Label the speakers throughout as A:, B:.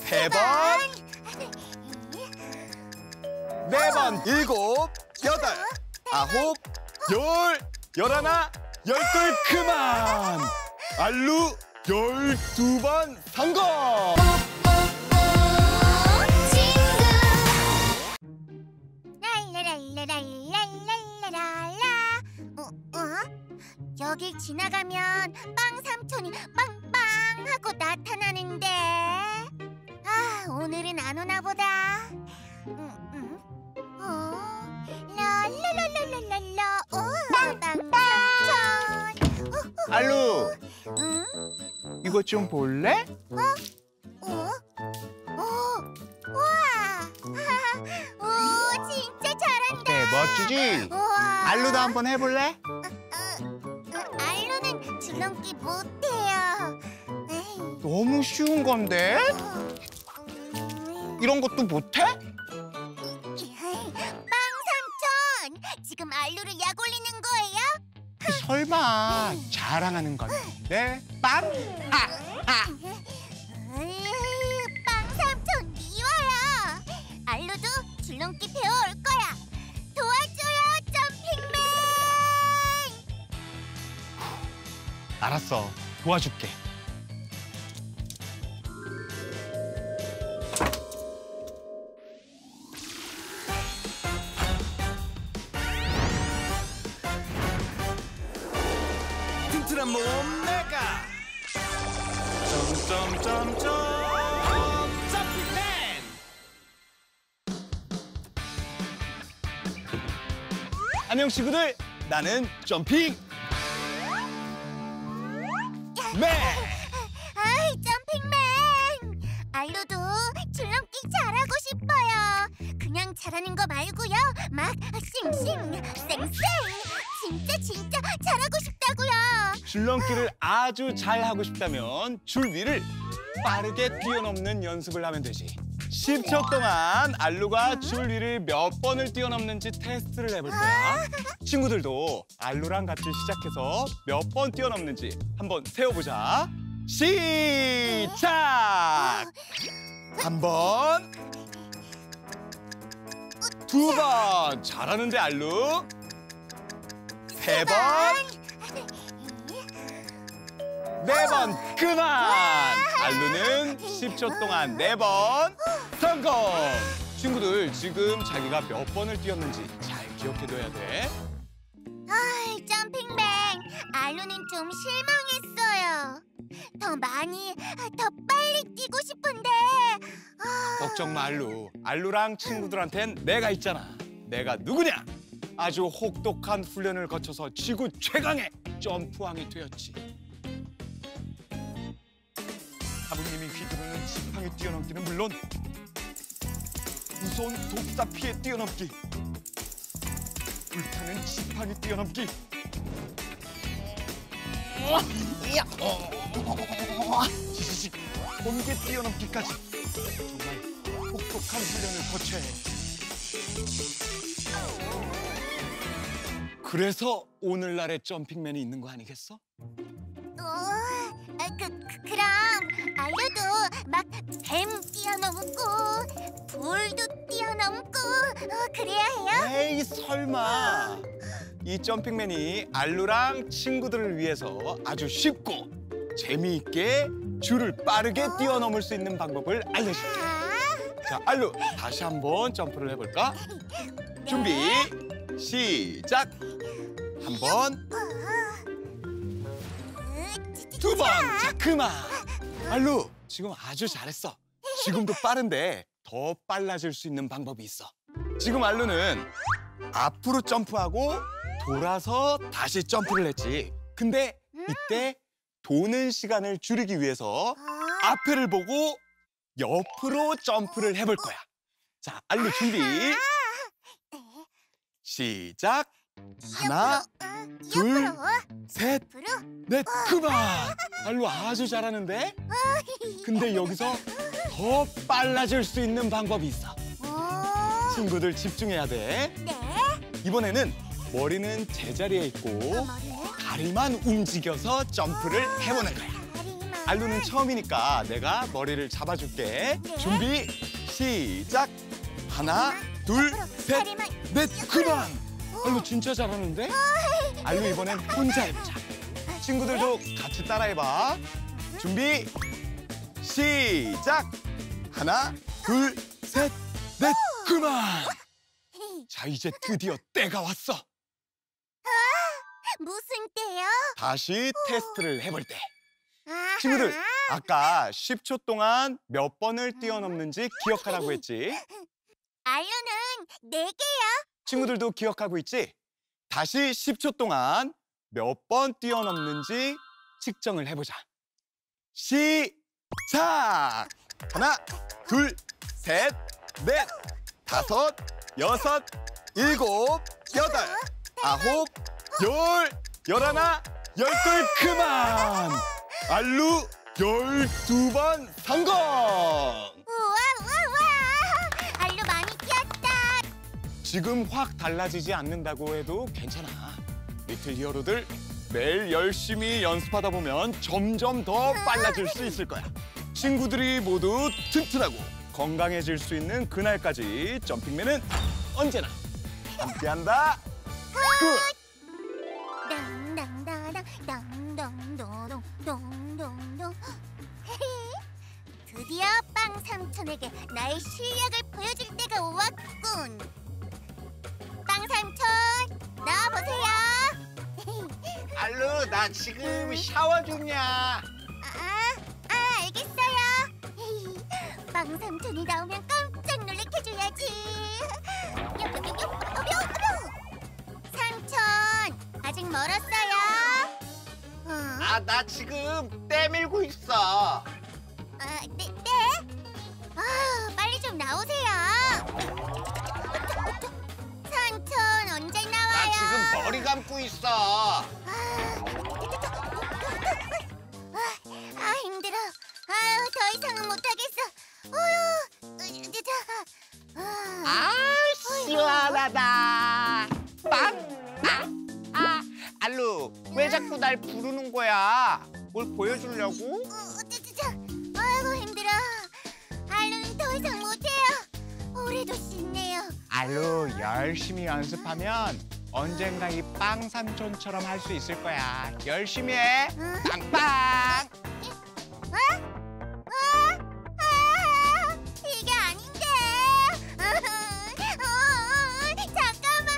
A: 세 번, 네 번, 일곱, 여덟, 아홉, 열, 열하나, 열둘 그만! 알루 12번 성공!
B: 여길 지나가면 빵 삼촌이 빵빵 하고 나타나는데 오늘은 안 오나 보다. 랄랄랄랄랄라 빵 삼촌.
A: 알루, 이거 좀 볼래?
B: 우와. 오, 진짜 잘한다.
A: 네, 멋지지?
B: 우와.
A: 알루도 한번 해볼래?
B: 알루는 줄넘기 못해요.
A: 너무 쉬운 건데? 이런 것도 못해?
B: 빵 삼촌, 지금 알루를 약 올리는 거예요?
A: 설마 자랑하는 건데? 빵?
B: 빵 삼촌 미워요. 알루도 줄넘기 배워올 거야. 도와줘요, 점핑맨.
A: 알았어, 도와줄게. 튼튼한 몸 내가 점점점점 점핑맨. 안녕 친구들, 나는 점핑 맨.
B: 점핑맨. 알루도 줄넘기 잘하고 싶어요. 그냥 잘하는 거 말고요. 막 싱싱, 쌩쌩. 진짜 잘하고 싶다고요.
A: 줄넘기를 아주 잘하고 싶다면 줄 위를 빠르게 뛰어넘는 연습을 하면 되지. 10초 동안 알루가 줄 위를 몇 번을 뛰어넘는지 테스트를 해볼 거야. 친구들도 알루랑 같이 시작해서 몇 번 뛰어넘는지 한번 세어보자. 시작! 한 번, 두 번. 잘하는데 알루. 세 번, 네 번 그만! 알루는 10초 동안 4번 성공! 친구들, 지금 자기가 몇 번을 뛰었는지 잘 기억해둬야 돼.
B: 점핑맨, 알루는 좀 실망했어요. 더 많이, 더 빨리 뛰고 싶은데.
A: 걱정 마, 알루. 알루랑 친구들한텐 내가 있잖아. 내가 누구냐? 아주 혹독한 훈련을 거쳐서 지구 최강의 점프왕이 되었지. 아버님이 휘두르는 지팡이 뛰어넘기는 물론 무서운 독사피해 뛰어넘기, 불타는 지팡이 뛰어넘기, 지지직 번개 뛰어넘기까지 정말 혹독한 훈련을 거쳐야 해. 그래서 오늘날의 점핑맨이 있는 거 아니겠어?
B: 그럼 알루도 막 뱀 뛰어넘고 돌도 뛰어넘고 그래야 해요?
A: 에이, 설마. 이 점핑맨이 알루랑 친구들을 위해서 아주 쉽고 재미있게 줄을 빠르게 뛰어넘을 수 있는 방법을 알려줄게. 자, 알루, 다시 한번 점프를 해볼까?
B: 네.
A: 준비, 시작! 한 번, 두 번! 자, 그만! 알루, 지금 아주 잘했어. 지금도 빠른데 더 빨라질 수 있는 방법이 있어. 지금 알루는 앞으로 점프하고 돌아서 다시 점프를 했지. 근데 이때 도는 시간을 줄이기 위해서 앞에를 보고 옆으로 점프를 해볼 거야. 자, 알루 준비. 시작. 하나, 둘, 셋, 넷, 그만! 알루 아주 잘하는데? 근데 여기서 더 빨라질 수 있는 방법이 있어. 친구들 집중해야 돼.
B: 네.
A: 이번에는 머리는 제자리에 있고 다리만 움직여서 점프를 해보는 거야.
B: 다리만.
A: 알루는 처음이니까 내가 머리를 잡아줄게.
B: 네.
A: 준비, 시작. 하나, 둘, 셋, 넷, 그만! 알루 진짜 잘하는데? 알루 이번엔 혼자 해보자. 친구들도 같이 따라해봐. 준비, 시작! 하나, 둘, 셋, 넷, 그만! 자, 이제 드디어 때가 왔어.
B: 무슨 때요?
A: 다시 테스트를 해볼 때.
B: 아하.
A: 친구들, 아까 10초 동안 몇 번을 뛰어넘는지 기억하라고 했지?
B: 알루는 4개요.
A: 친구들도 기억하고 있지? 다시 10초 동안 몇 번 뛰어넘는지 측정을 해보자. 시작! 하나, 둘, 셋, 넷, 다섯, 여섯, 일곱, 여덟, 아홉, 열, 열하나, 열둘, 그만! 알루 12번 성공!
B: 우와 우와 우와. 알루 많이 뛰었다.
A: 지금 확 달라지지 않는다고 해도 괜찮아. 리틀 히어로들 매일 열심히 연습하다 보면 점점 더 빨라질 수 있을 거야. 친구들이 모두 튼튼하고 건강해질 수 있는 그날까지 점핑맨은 언제나 함께한다. 굿!
B: 당당당당당당당당당. 드디어 빵 삼촌에게 나의 실력을 보여줄 때가 왔군. 빵 삼촌, 나와보세요.
C: 알루, 나 지금 샤워 중이야.
B: 알겠어요. 빵 삼촌이 나오면 깜짝 놀래켜줘야지. 삼촌, 아직 멀었어요.
C: 나 지금 때 밀고 있어.
B: 네? 빨리 좀 나오세요. 삼촌, 언제 나와요?
C: 나 지금 머리 감고 있어.
B: 힘들어. 더 이상은 못하겠어.
C: 시원하다. 빵? 알루, 왜 자꾸 날 부르는 거야? 뭘 보여주려고?
B: 아이고 힘들어. 알루는 더 이상 못해요. 올해도 쉽네요.
C: 알루, 열심히 연습하면 언젠가 이 빵 삼촌처럼 할 수 있을 거야. 열심히 해. 빵빵.
B: 이게 아닌데. 잠깐만.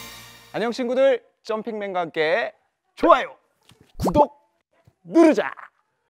A: 안녕 친구들, 점핑맨과 함께 좋아요, 구독 누르자.